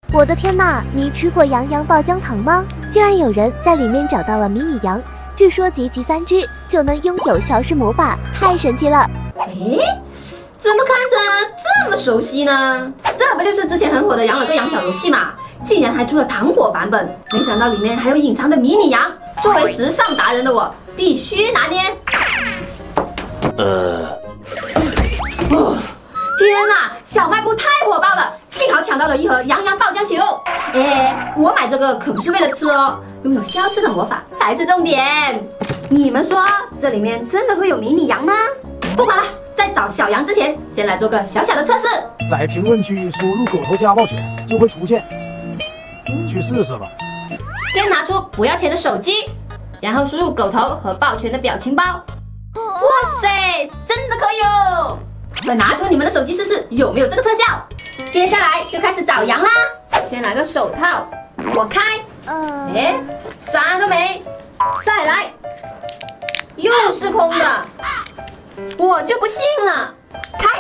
我的天呐，你吃过羊羊爆浆糖吗？竟然有人在里面找到了迷你羊，据说集齐3只就能拥有消失魔法，太神奇了！ 哎，怎么看着这么熟悉呢？这不就是之前很火的羊耳朵羊小游戏吗？竟然还出了糖果版本，没想到里面还有隐藏的迷你羊。作为时尚达人的我，必须拿捏。天哪，小卖部太火爆了，幸好抢到了一盒羊羊爆浆球。哎，我买这个可不是为了吃哦，拥有消失的魔法才是重点。你们说这里面真的会有迷你羊吗？不管了，在找小羊之前，先来做个小小的测试。 在评论区输入狗头家暴犬就会出现，去试试吧。 先拿出不要钱的手机，然后输入狗头和抱拳的表情包。哇塞，真的可以哦！快拿出你们的手机试试有没有这个特效。接下来就开始找羊啦。先拿个手套，我开。哎，啥都没。再来，又是空的。我就不信了，开。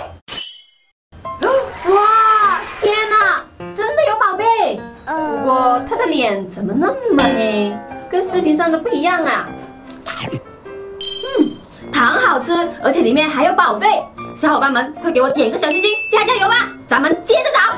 哇，天哪，真的有宝贝！不过他的脸怎么那么黑，跟视频上的不一样啊？糖好吃，而且里面还有宝贝。小伙伴们，快给我点个小心心，加加油吧！咱们接着找。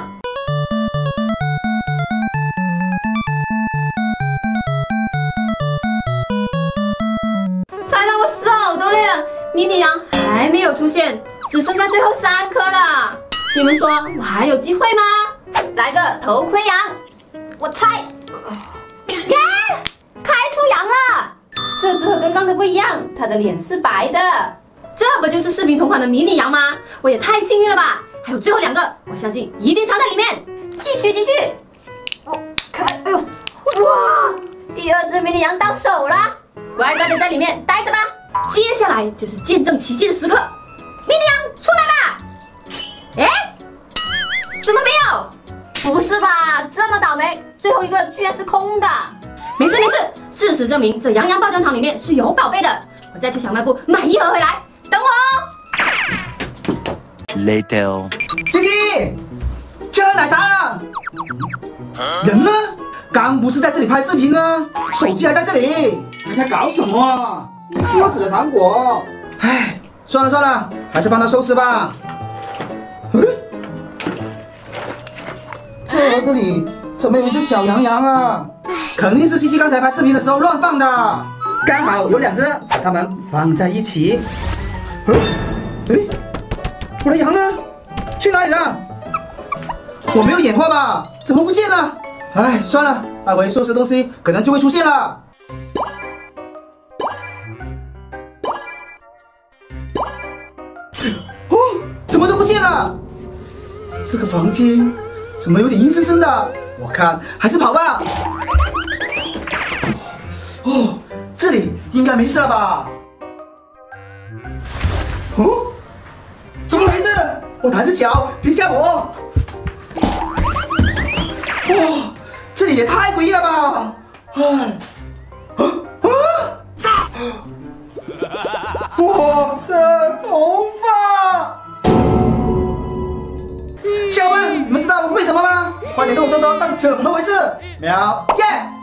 踩到我手都累了，迷你羊还没有出现，只剩下最后3颗了。你们说我还有机会吗？来个头盔羊，我拆。耶，开出羊了！这只和刚刚的不一样，它的脸是白的。这不就是视频同款的迷你羊吗？我也太幸运了吧！还有最后2个，我相信一定藏在里面。继续。哦，开，哎呦，哇！第2只迷你羊到手了，乖乖的在里面待着吧。接下来就是见证奇迹的时刻，迷你羊出来吧！哎，怎么没有？不是吧？这么倒霉，最后一个居然是空的。没事，事实证明这羊羊爆浆糖里面是有宝贝的。我再去小卖部买1盒回来，等我哦。 Later， 西西，去喝奶茶了。人呢？刚不是在这里拍视频呢，手机还在这里，你在搞什么啊？桌子的糖果。唉，算了，还是帮他收拾吧。这盒子里怎么有一只小羊羊啊？肯定是西西刚才拍视频的时候乱放的，刚好有2只，把它们放在一起。我的羊呢？去哪里了？我没有眼花吧？怎么不见了？哎，算了，待会收拾东西可能就会出现了。哦，怎么都不见了？这个房间怎么有点阴森森的？我看还是跑吧。哦，这里应该没事了吧？哦，怎么回事？我胆子小，别吓我！哇，这里也太诡异了吧！哎，我的头发！小伙伴，你们知道为什么吗？快点跟我说说到底怎么回事！秒耶！